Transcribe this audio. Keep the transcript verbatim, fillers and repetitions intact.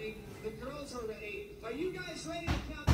ready. The girls are ready. Are you guys ready to count